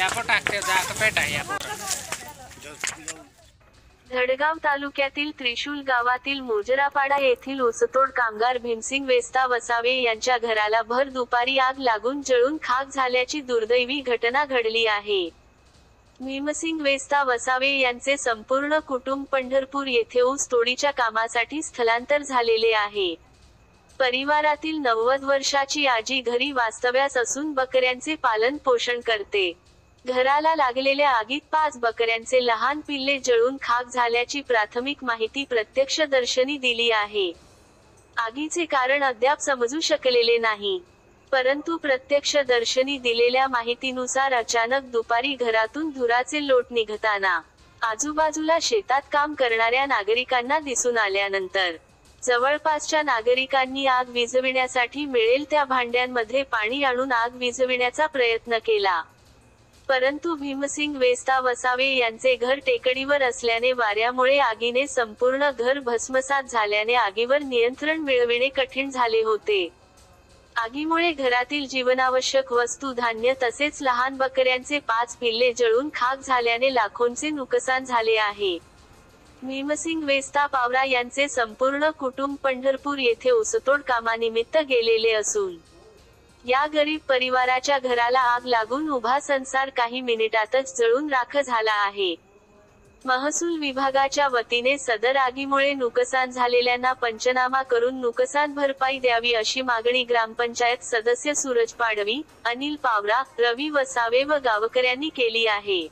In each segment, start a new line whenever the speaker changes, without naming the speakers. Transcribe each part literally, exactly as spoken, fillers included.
धडगाव तालुक्यातील त्रिशूल गावातील मोजरापाडा येथील ऊसतोड कामगार भीमसिंग वेस्ता वसावे यांच्या घराला भर दुपारी आग लागून जळून खाक झाल्याची दुर्दैवी घटना घडली आहे. भीमसिंग वेस्ता वसावे यांचे संपूर्ण कुटुंब पंढरपूर येथे ऊस तोडीच्या कामासाठी स्थलांतर झालेले आहे. परिवारातील नव्वद वर्षाची आजी घरी वास्तव्यास असून बकऱ्यांचे पालन पोषण करते. घराला लागलेल्या आगीत पाच बकऱ्यांचे लहान पिल्ले जळून खाक झाल्याची प्राथमिक माहिती प्रत्यक्षदर्शींनी दिली आहे. आगीचे कारण अद्याप समजू शकलेले नाही. परंतु प्रत्यक्षदर्शींनी दिलेल्या माहितीनुसार अचानक दुपारी घरातून धुराचे लोट निघताना आजूबाजूला शेतात काम करणाऱ्या नागरिकांना दिसून आल्यानंतर जवळपासच्या नागरिकांनी आग विझविण्यासाठी मिळेल त्या भांड्यांमध्ये पाणी आणून आग विझविण्याचा प्रयत्न केला. परंतु भीमसिंग वेस्ता वसावे यांचे घर टेकडीवर असल्याने वाऱ्यामुळे आगीने संपूर्ण घर भस्मसात झाल्याने आगीवर नियंत्रण मिळविणे कठीण झाले होते. आगीमुळे घरातील जीवनावश्यक वस्तू, धान्य तसेच लहान बकऱ्यांचे पाच पिल्ले जळून खाक झाल्याने लाखोंचे नुकसान झाले आहे. भीमसिंग वेस्ता पावरा यांचे संपूर्ण कुटुंब पंढरपूर येथे ऊसतोड कामानिमित्त गेलेले असून या गरीब परिवाराच्या घराला आग लागून उभा संसार काही मिनिटातच जळून राख झाला आहे. महसूल विभागाच्या वतीने सदर आगीमुळे नुकसान झालेल्यांना पंचनामा करून नुकसान भरपाई द्यावी अशी मागणी ग्रामपंचायत सदस्य सूरज पाडवी, अनिल पावरा, रवी वसावे व गावकऱ्यांनी केली आहे.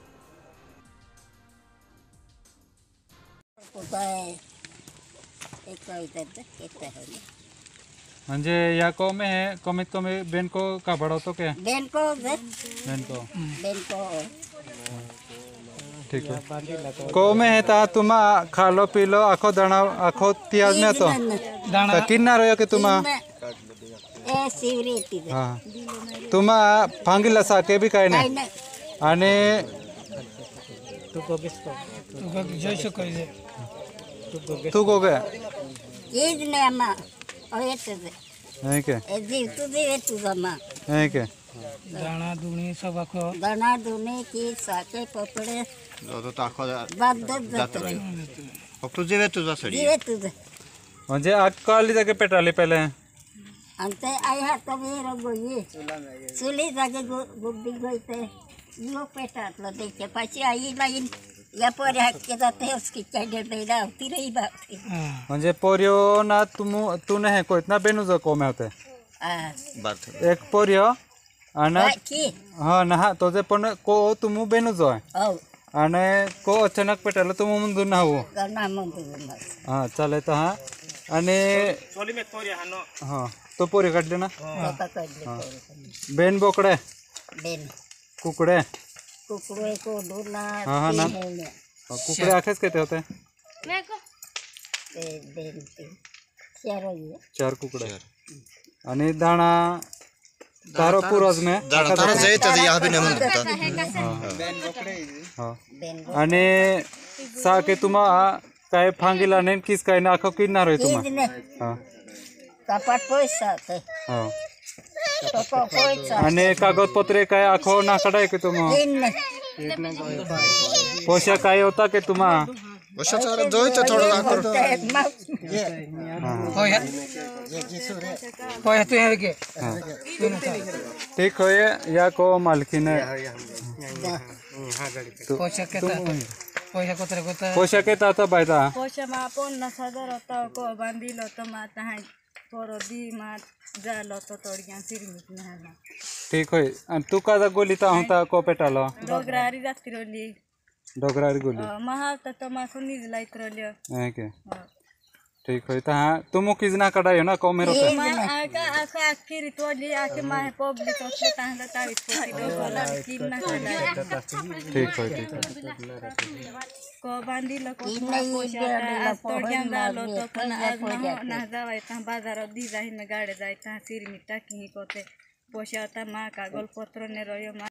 म्हणजे या को में कमीत कमी बेन को का बढ़ावतो क्या?
बेन को
बेन को
बेन को
ठीक है. को में है ता तुम खालो पीलो आखो दाना आखो तियाज में तो दाना किन्ना रहो कि तुम
ए सिवरेती
हाँ तुम फांगिला साके भी काय नाही आणि
तू को बिस्को तू को जैसे कइले
तू को गया
येज ने अम्मा ओएते
है के
ए जी तू दे तू जमा
है के
दाना दुनी सब आखो
दाना दुने की साके पपड़े
तो ताखो
बद्द जाते
फक्त जेवे तुझा सडी
जीवे तुझे
म्हणजे आग काली जाके पेटाली पहिले
अंते आया तो मेरा गोई चुली जागे गुब्बी गोईते यो पेटातलं देखे पाची आई लाईन या पोरी हक्के जाते उसकी चढ़े बेड़ा होती रही बात
म्हणजे पोरियो ना तुम तू नहीं कोई इतना बेनु जो को में होते
बात
एक पोरियो आणि
की
हाँ ना तो जे पण को तुम बेनु जो
ओ
आणि को अचानक पेटाला तुम मुंदून ना हो
गणा मंदूर
हाँ चाले तो हाँ आणि हाँ तो पोरी काढले ना हाँ बेन बोकडे
बेन
कुकडे
कुकड़े को डोना
हाँ हाँ ना कुकडे आखेच किती होते
ते बेन ते चार ये
चार कुकडे आणि दाणा तारो पूरज में
दाणा तारा जायत या बी नेमन
हाँ
बेन
आणि साके तुम्हा काय फांगिला नाही किस काय ना आखो किन्नार आहे तुम्हा
ने
हाँ
कपाट पैसा ते
हाँ
तो को पैसा
आणि कागदपत्रे काय आखो ना कडाय की तुम्हा
तीन
पोषा काय होता की तुम्हा
वर्षाचा जोयत थोडं आकर
होय होय तू हे के
ठीक होय या को मालकीने
पोषक के पोषक कोतरे कोत
पोषा के ताता बायता
पोषा मा पण नसादर होता को बांधिल होता माता है पोरो दी मा जाल होता तोड़ियां सिरमित नहला
ठीक होय आणि तू का गोलीता होता को पेटालो
डोगरारी जाती रोली
डोगरारी गोली
महाल तो मा सुनीज लाइट रोली
है के ठीक होय ता तुम किजना कडायो ना को मेरो
मा आका आका आखिर तोली आके मा पब्लिक होते तांगा तावित पोती डोगला किन ना कला
ठीक होय ठीक होय
को बांधिल को पोषा तोड़ियां जाल होता पण आज ना जावायता बाजार दी जाहिन गाडे जायता सिरमित टाकी कोते पोषा ता मा कागल पत्र ने रयो